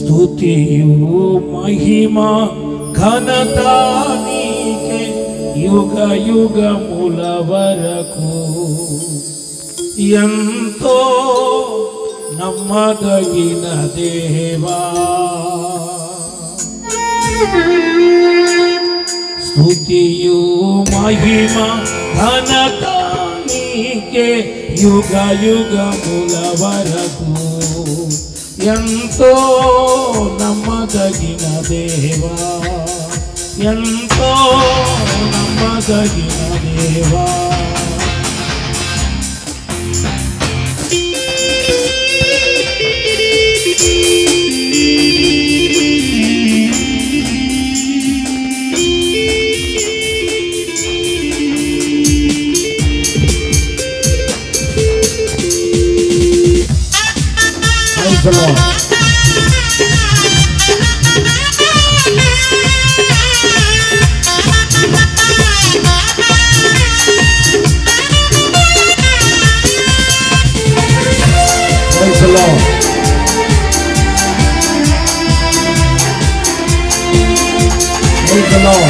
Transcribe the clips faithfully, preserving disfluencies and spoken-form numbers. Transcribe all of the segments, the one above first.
స్తుతియు మహిమ ఘనత నీకే యుగ యుగముల వరకు. ఎంతో నమ్మదగిన దేవా, స్తుతియు మహిమ ఘనత నీకే యుగ యుగముల వరకు. ఎంతో నమ్మదగిన దేవా, ఎంతో నమ్మదగిన దేవా. Praise the Lord. Praise the Lord. Praise the Lord.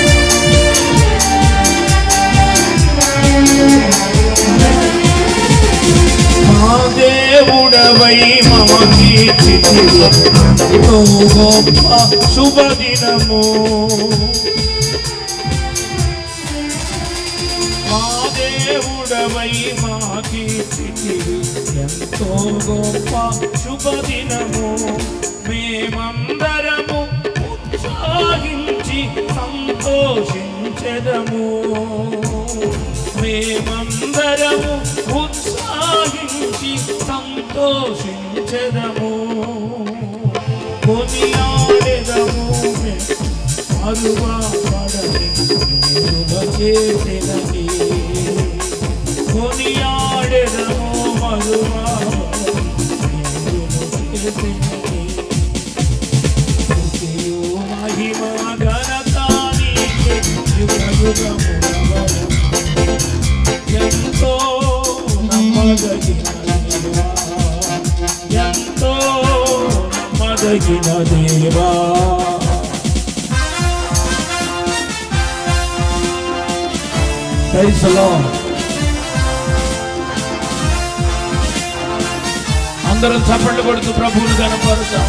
దేవుడవై మమ కీర్తించుము గొప్ప శుభదినము. మా దేవుడవై మా కీర్తించుము ఎంతో గొప్ప శుభదినము. మేమందరము ఉత్సాహించి సంతోషించెదము. మేమందరము ఉత్సాహించి సంతోషించెదము. కొనియాడెదము మరువబడని మేలుల చేసెదని. కొనియాడెదము మరువబడని మేలుల చేసెదని. స్తుతియు మహిమ ఘనత నీకే యుగ యుగముల వరకు. ఎంతో నమ్మదగిన దేవా, ఎంతో నమ్మదగిన దేవా. Praise the lord. అందరం చప్పట్లు కొడుతూ ప్రభువుని కనపరుద్దాం.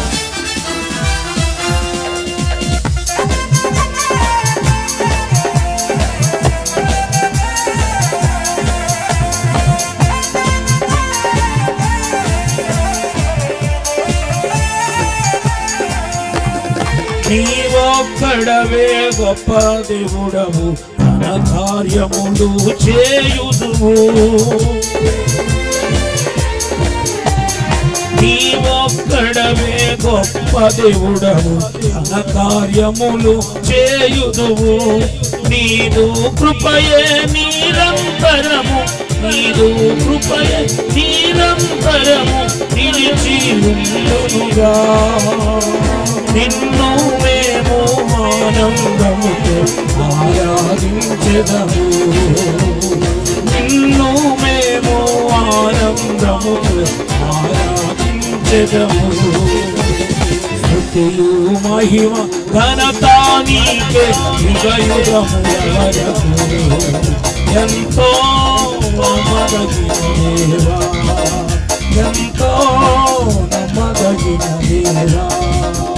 నీవొక్కడవే గొప్ప దేవుడవు, తన కార్యములు చేయుదువు. నీవొక్కడవే గొప్ప దేవుడవు, తన కార్యములు చేయుదువు. నీదు కృపయే నిరంతరము, నీదు కృపయే నిరంతరము నిలిచి ఉండునుగా. నిన్ను మేము ఆనందముతో ఆరాధించెదము. నిన్ను మేము ఆనందముతో ఆరాధించెదము. స్తుతియు మహిమ ఘనత నీకే యుగ యుగముల వరకు. ఎంతో నమ్మదగిన దేవా, ఎంతో నమ్మదగిన దేవా.